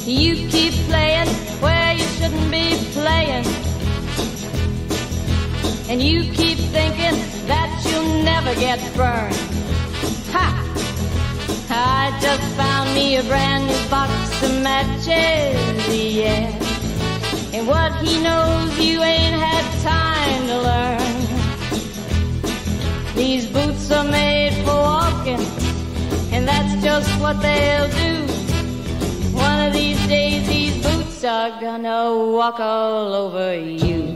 You keep playing where you shouldn't be playing, and you keep thinking that you'll never get burned. Ha! I just found me a brand new box of matches, yeah. And what he knows you ain't had time to learn. These boots are made for walking, and that's just what they'll do. One of these days these boots are gonna walk all over you.